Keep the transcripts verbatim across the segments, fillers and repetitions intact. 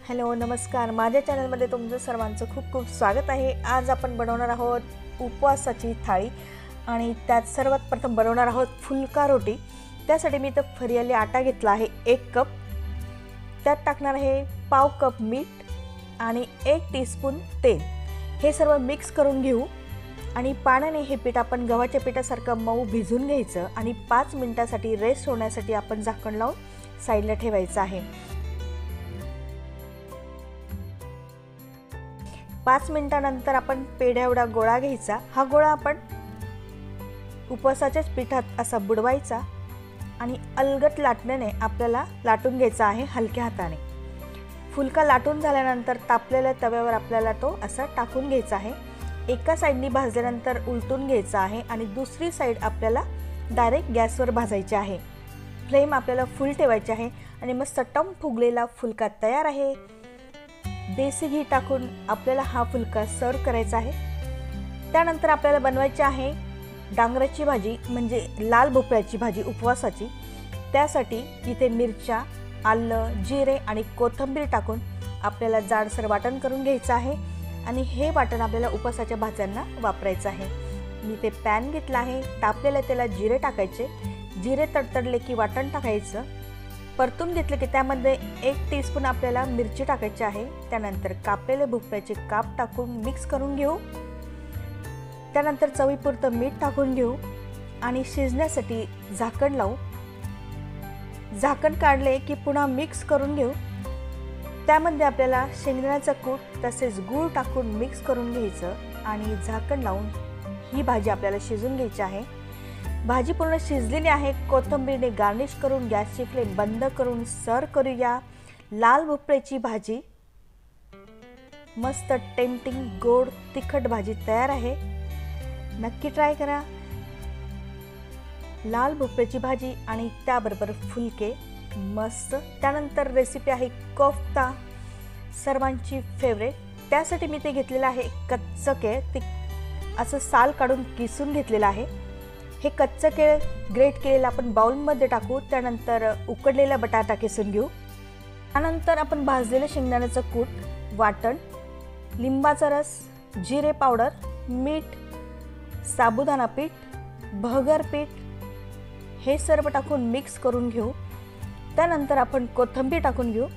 Hello नमस्कार, माझ्या चॅनलमध्ये तुमचं सर्वांचं खूप खूप स्वागत आहे। आज आपण बनवणार आहोत उपवासाची थाळी आणि त्यात सर्वात प्रथम बनवणार आहोत फुलका रोटी। त्यासाठी मी इथे फरियाली आटा घेतला आहे एक कप, त्यात टाकणार आहे पाव कप मीठ आणि एक टीस्पून तेल। हे सर्व मिक्स करून घेऊ आणि पाण्याने हे पीठ आपण गव्हाच्या पिठासारखं मऊ भिजून घ्यायचं आणि पाच मिनिटांसाठी रेस्ट होण्यासाठी आपण झाकण लावून साइडला ठेवायचं आहे। पाच मिनिटांनंतर आपण पेढ्या एवढा गोळा घ्यायचा। हा गोळा आपण उपवासाच्या पिठात असा बुडवायचा आणि अलगट लाटण्याने आपल्याला लाटून घ्यायचा आहे हलक्या हाताने। फुलका लाटून झाल्यानंतर तापलेल्या तव्यावर आपल्याला तो असा टाकून घ्यायचा आहे। एका साइडनी भाजल्यानंतर उलटून घ्यायचा आहे आणि दुसरी साइड आपल्याला डायरेक्ट गॅसवर भाजायची आहे। फ्लेम आपल्याला फुल ठेवायची आहे आणि मस्त टम फुगलेला फुलका तयार आहे। देसी घी टाकून आपल्याला हा फुलका सर्व करायचा आहे। त्यानंतर आपल्याला बनवायची आहे डांगराची भाजी म्हणजे लाल भोपळ्याची भाजी उपवासाची। त्यासाठी इथे मिरच्या, आलं, जिरे आणि कोथिंबीर टाकून आपल्याला जाडसर वाटण करून घ्यायचं आहे आणि हे वाटण आपल्याला उपवासाच्या भाज्यांना वापरायचं आहे। मी ते पॅन घेतला आहे, तापलेल्या तेलात जिरे टाकायचे, जिरे तडतडले की वाटण टाकायचं, परतून घेतले की त्यामध्ये एक टीस्पून आपल्याला मिरची टाकायची आहे। त्यानंतर कापलेले भोपळ्याचे काप टाकून मिक्स करून घेऊ। त्यानंतर चवीपुरतं मीठ टाकून घेऊ आणि शिजण्यासाठी झाकण लावू। झाकण काढले की पुन्हा मिक्स करून घेऊ। त्यामध्ये आपल्याला शेंगदाण्याचा कूट तसेच गूळ टाकून मिक्स करून घ्यायचं आणि झाकण लावून ही भाजी आपल्याला शिजून घ्यायची आहे। भाजी पूर्ण शिजलेली आहे। कोथिंबीरने गार्निश करून गॅसची फ्लेम बंद करून सर्व करूया। लाल भोपळ्याची भाजी मस्त टेम्पटिंग गोड तिखट भाजी तयार आहे। नक्की ट्राय करा। लाल भोपळ्याची भाजी आणि त्याबरोबर फुलके मस्त। त्यानंतर रेसिपी आहे कोफ्ता, सर्वांची फेवरेट। त्यासाठी मी ते घेतलेलं आहे कच्चं केळ, ते असं साल काढून किसून घेतलेलं आहे। हे कच्चं केळ ग्रेट केलेलं आपण बाउलमध्ये टाकू। त्यानंतर उकडलेला बटाटा किसून घेऊ। त्यानंतर आपण भाजलेलं शेंगदाण्याचं कूट, वाटण, लिंबाचा रस, जिरे पावडर, मीठ, साबुदाणा पीठ, भगर पीठ हे सर्व टाकून मिक्स करून घेऊ। त्यानंतर आपण कोथिंबीर टाकून घेऊ,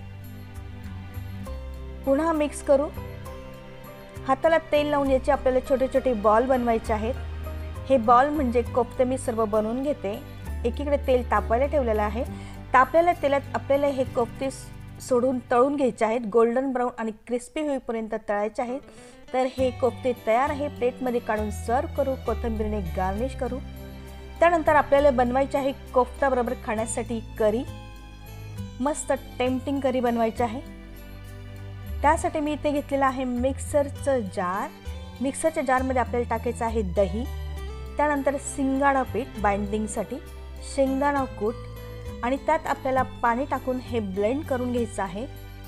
पुन्हा मिक्स करू। हाताला तेल लावून याचे आपल्याला छोटे छोटे बॉल बनवायचे आहेत। हे बॉल म्हणजे कोफ्ते मी सर्व बनवून घेते। एकीकडे तेल तापायला ठेवलेलं आहे। तापलेल्या तेलात आपल्याला हे कोफ्ते सोडून तळून घ्यायचे आहेत। गोल्डन ब्राऊन आणि क्रिस्पी होईपर्यंत तळायचे आहेत। तर हे कोफ्ते तयार आहे। प्लेटमध्ये काढून सर्व करू, कोथिंबीरने गार्निश करू। त्यानंतर आपल्याला बनवायचे आहे कोफ्ता बरोबर खाण्यासाठी करी, मस्त टेम्पटिंग करी बनवायची आहे। त्यासाठी मी इथे घेतलेला आहे मिक्सरचं जार। मिक्सरच्या जारमध्ये आपल्याला टाकायचं आहे दही, त्यानंतर शिंगाडा पीठ बाइंडिंगसाठी, शेंगदाणा कूट आणि त्यात आपल्याला पाणी टाकून हे ब्लेंड करून घ्यायचं आहे।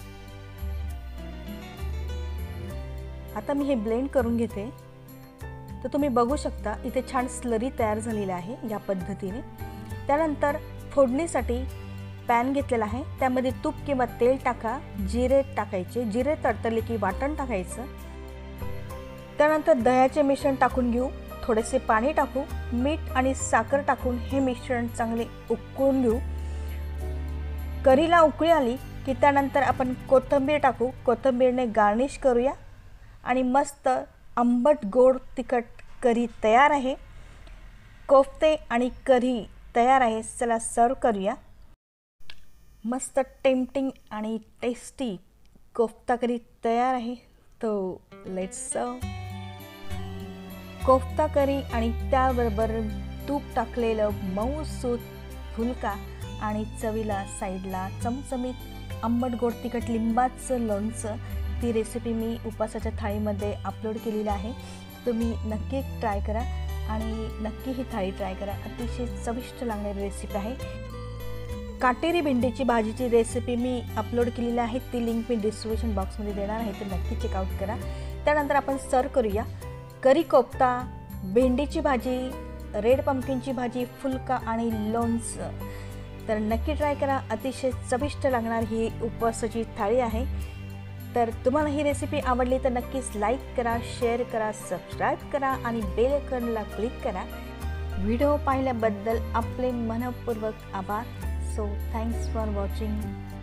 आता मी हे ब्लेंड करून घेते। तर तुम्ही बघू शकता इथे छान स्लरी तयार झालेली आहे या पद्धतीने। त्यानंतर फोडणीसाठी पॅन घेतलेला आहे, त्यामध्ये तूप किंवा तेल टाका, जिरे टाकायचे, जिरे तडतडले की वाटण टाकायचं। त्यानंतर दह्याचे मिश्रण टाकून घेऊ, थोडेसे पाणी टाकू, मीठ आणि साखर टाकून हे मिश्रण चांगले उकळून घेऊ। करीला उकळी आली की त्यानंतर आपण कोथिंबीर टाकू, कोथिंबीरने गार्निश करूया आणि मस्त आंबट गोड तिखट करी तयार आहे। कोफ्ते आणि करी तयार आहे। चला सर्व करूया। मस्त टेम्पटिंग आणि टेस्टी कोफ्ता करी तयार आहे। तो लेट्स सर्व। कोफ्ता करी आणि त्याबरोबर तूप टाकलेलं मऊसूत फुलका आणि चवीला साईडला चमचमीत आंबट गोड तिखट लिंबाचं लोणचं। ती रेसिपी मी उपवासाच्या थाळीमध्ये अपलोड केलेली आहे। तुम्ही नक्की ट्राय करा आणि नक्की ही थाळी ट्राय करा। अतिशय चविष्ट लागणारी रेसिपी आहे। काटेरी भेंडीची भाजीची रेसिपी मी अपलोड केलेली आहे, ती लिंक मी डिस्क्रिप्शन बॉक्समध्ये देणार आहे, तर नक्की चेकआउट करा। त्यानंतर आपण सर्व करूया करी कोफ्ता, भेंडीची भाजी, रेड पंपकिनची भाजी, फुलका आणि लोणचं। तर नक्की ट्राय करा। अतिशय चविष्ट लागणार ही उपवासाची थाळी आहे। तर तुम्हाला ही रेसिपी आवडली तर नक्कीच लाईक करा, शेअर करा, सबस्क्राईब करा आणि बेल आयकॉनला क्लिक करा. व्हिडिओ पाहिल्याबद्दल आपले मनपूर्वक आभार. So thanks for watching.